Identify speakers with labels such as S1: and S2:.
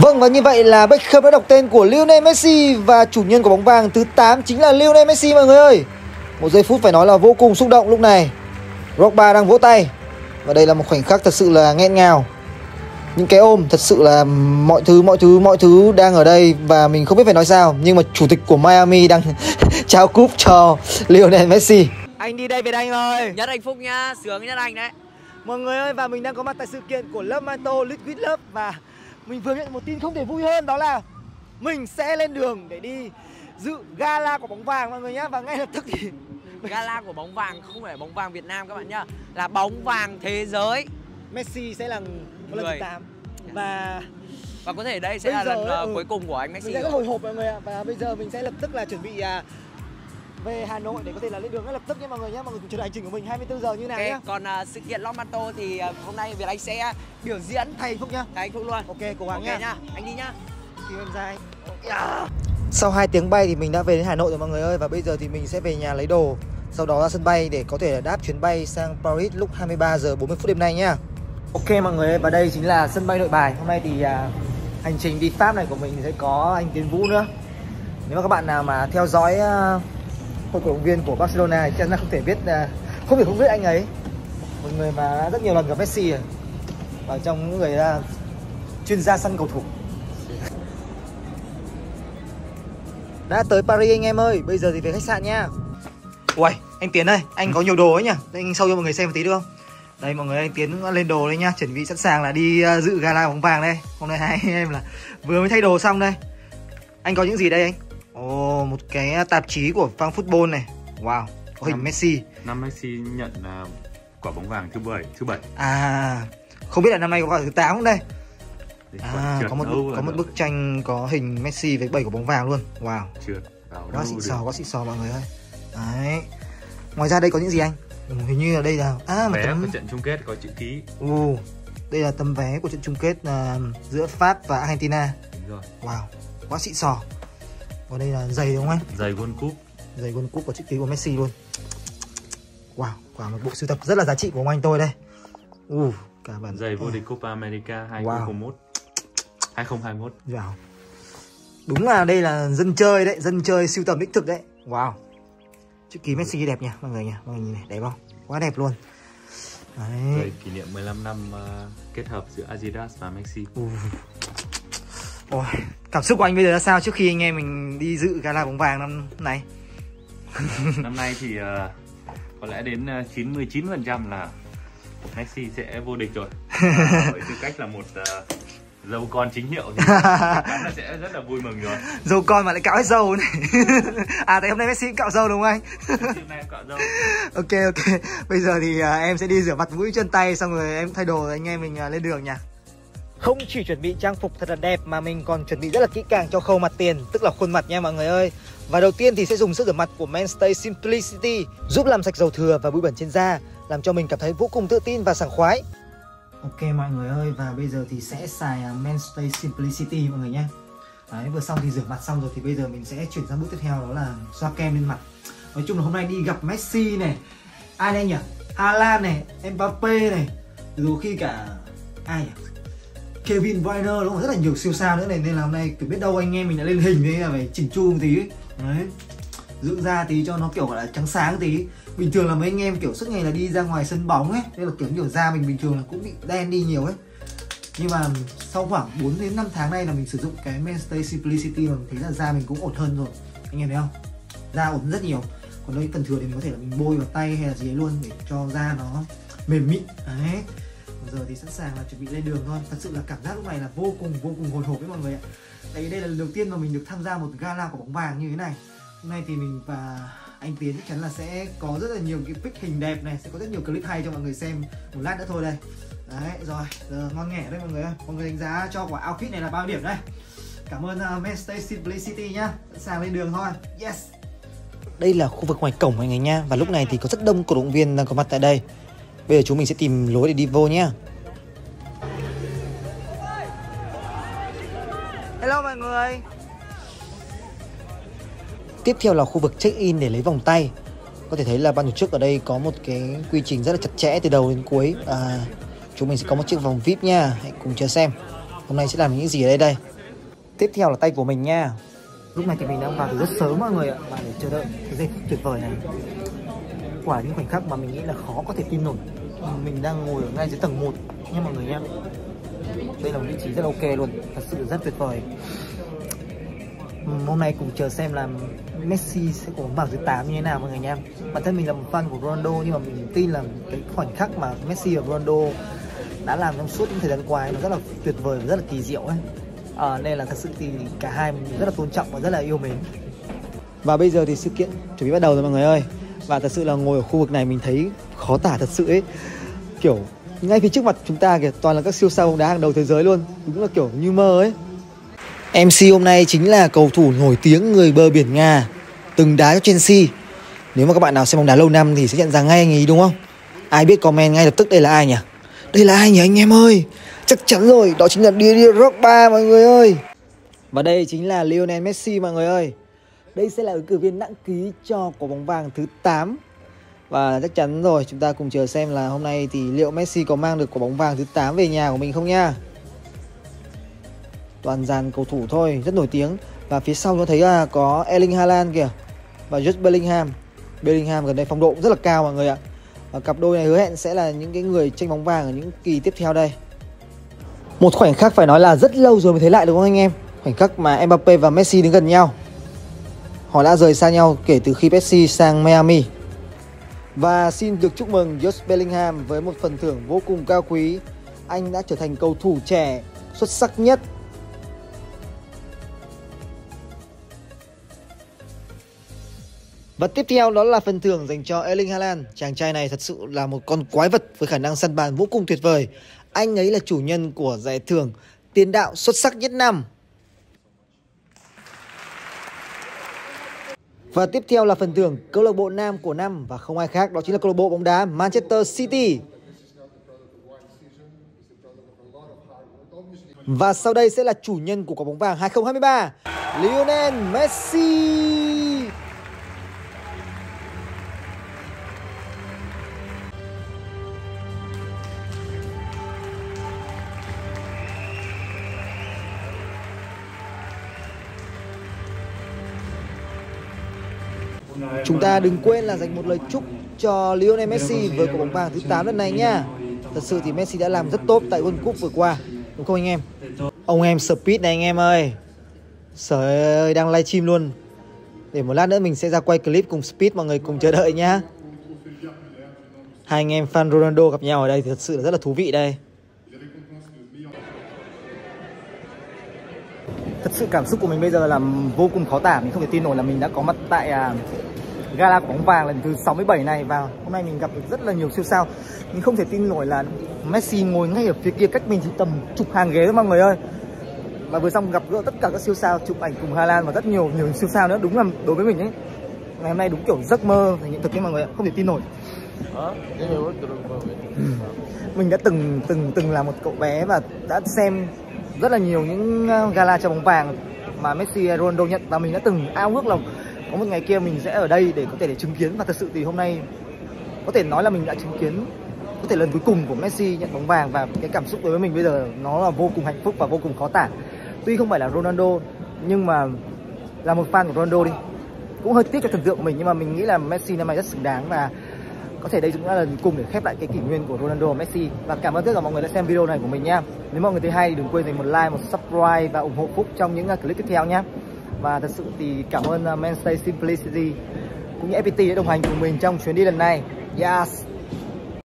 S1: Vâng, và như vậy là Beckham đã đọc tên của Lionel Messi và chủ nhân của bóng vàng thứ 8 chính là Lionel Messi mọi người ơi. Một giây phút phải nói là vô cùng xúc động lúc này. Drogba đang vỗ tay và đây là một khoảnh khắc thật sự là nghẹn ngào. Những cái ôm thật sự là mọi thứ đang ở đây và mình không biết phải nói sao, nhưng mà chủ tịch của Miami đang trao cúp cho Lionel Messi. Anh đi đây Việt Anh ơi.
S2: Nhất Anh Phúc nhá, sướng Nhất Anh đấy.
S1: Mọi người ơi, và mình đang có mặt tại sự kiện của Love Manto Liquid Love và mình vừa nhận một tin không thể vui hơn, đó là mình sẽ lên đường để đi dự gala của bóng vàng mọi người nhá. Và ngay lập tức thì
S2: gala của bóng vàng không phải bóng vàng Việt Nam các bạn nhá, là bóng vàng thế giới.
S1: Messi sẽ là lần thứ 8 và
S2: có thể đây sẽ là lần cuối cùng của anh Messi.
S1: Mình sẽ rất hồi hộp mọi người ạ. Và bây giờ mình sẽ lập tức là chuẩn bị về Hà Nội để có thể là lên đường ngay lập tức nha mọi người nhé. Mọi người cùng chờ đợi hành trình của mình 24 giờ như nào nhé.
S2: Còn sự kiện Love Manto thì hôm nay Việt Anh sẽ biểu diễn
S1: thay anh Phúc nhá.
S2: Thay anh Phúc luôn.
S1: Ok, cố gắng
S2: nhá. Anh đi nhá.
S1: Thì em ra anh. Sau 2 tiếng bay thì mình đã về đến Hà Nội rồi mọi người ơi. Và bây giờ thì mình sẽ về nhà lấy đồ, sau đó ra sân bay để có thể đáp chuyến bay sang Paris lúc 23 giờ 40 phút đêm nay nhá. Ok mọi người ơi, và đây chính là sân bay Nội Bài. Hôm nay thì hành trình đi Pháp này của mình thì sẽ có anh Tiến Vũ nữa. Nếu mà các bạn nào mà theo dõi hội cổ động viên của Barcelona thì chắc là không thể không biết anh ấy. Một người mà rất nhiều lần gặp Messi rồi, và trong những người chuyên gia săn cầu thủ. Đã tới Paris anh em ơi, bây giờ thì về khách sạn nha. Uầy, anh Tiến ơi, anh có nhiều đồ ấy nhỉ? Anh show cho mọi người xem một tí được không? Đây mọi người, anh Tiến lên đồ đây nhá, chuẩn bị sẵn sàng là đi dự gala bóng vàng đây. Hôm nay hai anh em là vừa mới thay đồ xong đây. Anh có những gì đây anh? Ồ, một cái tạp chí của Fan Football này. Wow, có hình Messi.
S3: Năm Messi nhận quả bóng vàng thứ 7.
S1: À, không biết là năm nay có quả thứ 8 không đây? Có một bức tranh có hình Messi với 7 quả bóng vàng luôn. Wow. Quá xịn sò mọi người ơi. Đấy. Ngoài ra đây có những gì anh? Hình như là đây là một
S3: vé
S1: tấm
S3: của trận chung kết có chữ ký.
S1: Đây là tấm vé của trận chung kết giữa Pháp và Argentina.
S3: Đúng rồi.
S1: Wow, quá xịn sò. Còn đây là giày đúng không anh?
S3: Giày World Cup.
S1: Giày World Cup có chữ ký của Messi luôn. Wow, quả một bộ sưu tập rất là giá trị của ông anh tôi đây. Cả bản
S3: giày vô địch Copa America 2021. 2021.
S1: Wow. Đúng là đây là dân chơi đấy, dân chơi sưu tầm đích thực đấy. Wow. Chữ ký Messi đẹp nha mọi người nhỉ. Mọi người nhìn này, đẹp không? Quá đẹp luôn. Đấy.
S3: Giày kỷ niệm 15 năm kết hợp giữa Adidas và Messi.
S1: Ôi, cảm xúc của anh bây giờ là sao trước khi anh em mình đi dự gala bóng vàng năm nay?
S3: Năm nay thì có lẽ đến 99% là Messi sẽ vô địch rồi. Với tư cách là một dâu con chính hiệu thì chắc chắn là sẽ rất là vui mừng rồi.
S1: Dâu con mà lại cạo hết dâu này. Tại hôm nay Messi cạo dâu đúng không anh?
S3: Hôm nay em cạo dâu.
S1: Ok. Bây giờ thì em sẽ đi rửa mặt mũi chân tay, xong rồi em thay đồ anh em mình lên đường nha. Không chỉ chuẩn bị trang phục thật là đẹp mà mình còn chuẩn bị rất là kỹ càng cho khâu mặt tiền, tức là khuôn mặt nha mọi người ơi. Và đầu tiên thì sẽ dùng sữa rửa mặt của Mainstay Simplicity, giúp làm sạch dầu thừa và bụi bẩn trên da, làm cho mình cảm thấy vô cùng tự tin và sảng khoái. Ok mọi người ơi, và bây giờ thì sẽ xài Mainstay Simplicity mọi người nhé. Đấy, vừa xong thì rửa mặt xong rồi thì bây giờ mình sẽ chuyển sang bước tiếp theo, đó là xoa kem lên mặt. Nói chung là hôm nay đi gặp Messi này, ai đây nhỉ? Haaland này, Mbappé này, dù khi cả ai nhỉ? Kevin De Bruyne đúng không? Rất là nhiều siêu sao nữa này, nên là hôm nay kiểu biết đâu anh em mình đã lên hình đấy là phải chỉnh chu một tí ấy. Đấy, dưỡng da tí cho nó kiểu gọi là trắng sáng tí. Bình thường là mấy anh em kiểu suốt ngày là đi ra ngoài sân bóng ấy, nên là kiểu da mình bình thường là cũng bị đen đi nhiều ấy. Nhưng mà sau khoảng 4 đến 5 tháng nay là mình sử dụng cái Mainstay Simplicity mà mình thấy là da mình cũng ổn hơn rồi. Anh em thấy không? Da ổn rất nhiều. Còn đây cần thừa thì mình có thể là mình bôi vào tay hay là gì luôn để cho da nó mềm mịn. Đấy. Giờ thì sẵn sàng là chuẩn bị lên đường thôi. Thật sự là cảm giác lúc này là vô cùng hồi hộp với mọi người ạ. Đây là lần đầu tiên mà mình được tham gia một gala của bóng vàng như thế này. Hôm nay thì mình và anh Tiến chắc chắn là sẽ có rất là nhiều cái pic hình đẹp này, sẽ có rất nhiều clip hay cho mọi người xem một lát nữa thôi đây. Đấy, rồi, giờ ngon nghẻ đấy mọi người ơi. Mọi người đánh giá cho quả outfit này là bao nhiêu điểm đây? Cảm ơn Mainstay Simplicity nhá. Sẵn sàng lên đường thôi. Yes. Đây là khu vực ngoài cổng mọi người nha. Và lúc này thì có rất đông cổ động viên đang có mặt tại đây. Bây giờ chúng mình sẽ tìm lối để đi vô nhé. Hello mọi người. Tiếp theo là khu vực check-in để lấy vòng tay. Có thể thấy là ban tổ chức ở đây có một cái quy trình rất là chặt chẽ từ đầu đến cuối. Chúng mình sẽ có một chiếc vòng VIP nha. Hãy cùng chờ xem. hôm nay sẽ làm những gì ở đây. Tiếp theo là tay của mình nha. Lúc này thì mình đang vào từ rất sớm mọi người ạ, và để chờ đợi cái giây phút tuyệt vời này. Quả những khoảnh khắc mà mình nghĩ là khó có thể tin nổi. Mình đang ngồi ở ngay dưới tầng 1 nha mọi người nha. Đây là một vị trí rất ok luôn, thật sự rất tuyệt vời. Hôm nay cùng chờ xem là Messi sẽ có bảng thứ 8 như thế nào mọi người nha. Bản thân mình là một fan của Ronaldo, nhưng mà mình tin là cái khoảnh khắc mà Messi và Ronaldo đã làm trong suốt những thời gian qua nó rất là tuyệt vời và rất là kỳ diệu ấy. Nên là thật sự thì cả hai mình rất là tôn trọng và rất là yêu mến. Và bây giờ thì sự kiện chuẩn bị bắt đầu rồi mọi người ơi. Và thật sự là ngồi ở khu vực này mình thấy khó tả thật sự ấy. Kiểu ngay phía trước mặt chúng ta kìa toàn là các siêu sao bóng đá hàng đầu thế giới luôn. Đúng là kiểu như mơ ấy. MC hôm nay chính là cầu thủ nổi tiếng người bờ biển Nga, từng đá cho Chelsea. Nếu mà các bạn nào xem bóng đá lâu năm thì sẽ nhận ra ngay anh ấy đúng không? Ai biết comment ngay lập tức đây là ai nhỉ? Đây là ai nhỉ anh em ơi? Chắc chắn rồi, đó chính là Didier Drogba mọi người ơi. Và đây chính là Lionel Messi mọi người ơi. Đây sẽ là ứng cử viên nặng ký cho quả bóng vàng thứ 8. Và chắc chắn rồi, chúng ta cùng chờ xem là hôm nay thì liệu Messi có mang được quả bóng vàng thứ 8 về nhà của mình không nha. Toàn dàn cầu thủ thôi, rất nổi tiếng. Và phía sau nó thấy là có Erling Haaland kìa, và Jude Bellingham. Bellingham gần đây phong độ cũng rất là cao mọi người ạ. Và cặp đôi này hứa hẹn sẽ là những cái người tranh bóng vàng ở những kỳ tiếp theo đây. Một khoảnh khắc phải nói là rất lâu rồi mới thấy lại đúng không anh em? Khoảnh khắc mà Mbappé và Messi đứng gần nhau. Họ đã rời xa nhau kể từ khi Messi sang Miami. Và xin được chúc mừng Jude Bellingham với một phần thưởng vô cùng cao quý. Anh đã trở thành cầu thủ trẻ xuất sắc nhất. Và tiếp theo đó là phần thưởng dành cho Erling Haaland. Chàng trai này thật sự là một con quái vật với khả năng săn bàn vô cùng tuyệt vời. Anh ấy là chủ nhân của giải thưởng tiền đạo xuất sắc nhất năm. Và tiếp theo là phần thưởng câu lạc bộ nam của năm, và không ai khác đó chính là câu lạc bộ bóng đá Manchester City. Và sau đây sẽ là chủ nhân của quả bóng vàng 2023, Lionel Messi. Chúng ta đừng quên là dành một lời chúc cho Lionel Messi với quả bóng vàng thứ 8 lần này nha. Thật sự thì Messi đã làm rất tốt tại World Cup vừa qua, đúng không anh em? Ông em Speed này anh em ơi. Trời ơi, đang livestream luôn. Để một lát nữa mình sẽ ra quay clip cùng Speed, mọi người cùng chờ đợi nhá. Hai anh em fan Ronaldo gặp nhau ở đây thì thật sự là rất là thú vị đây. Thật sự cảm xúc của mình bây giờ là vô cùng khó tả. Mình không thể tin nổi là mình đã có mặt tại gala bóng vàng lần thứ 67 này. Và hôm nay mình gặp được rất là nhiều siêu sao. Mình không thể tin nổi là Messi ngồi ngay ở phía kia cách mình chỉ tầm chục hàng ghế thôi mọi người ơi. Và vừa xong gặp gỡ tất cả các siêu sao, chụp ảnh cùng Haaland và rất nhiều siêu sao nữa. Đúng là đối với mình ấy, ngày hôm nay đúng kiểu giấc mơ thành hiện thực đấy mọi người ạ, không thể tin nổi. Mình đã từng là một cậu bé và đã xem rất là nhiều những gala cho bóng vàng mà Messi, Ronaldo nhận, và mình đã từng ao ước là có một ngày kia mình sẽ ở đây để có thể chứng kiến. Và thật sự thì hôm nay có thể nói là mình đã chứng kiến có thể lần cuối cùng của Messi nhận bóng vàng, và cái cảm xúc đối với mình bây giờ nó là vô cùng hạnh phúc và vô cùng khó tả. Tuy không phải là Ronaldo nhưng mà là một fan của Ronaldo đi, cũng hơi tiếc cho thần tượng của mình, nhưng mà mình nghĩ là Messi năm nay rất xứng đáng, và có thể đây cũng là lần cùng để khép lại cái kỷ nguyên của Ronaldo và Messi. Và cảm ơn tất cả mọi người đã xem video này của mình nha. Nếu mọi người thấy hay đừng quên dành một like, một subscribe và ủng hộ Phúc trong những clip tiếp theo nhé. Và thật sự thì cảm ơn Mainstay Simplicity cũng như FPT đã đồng hành cùng mình trong chuyến đi lần này. Yes.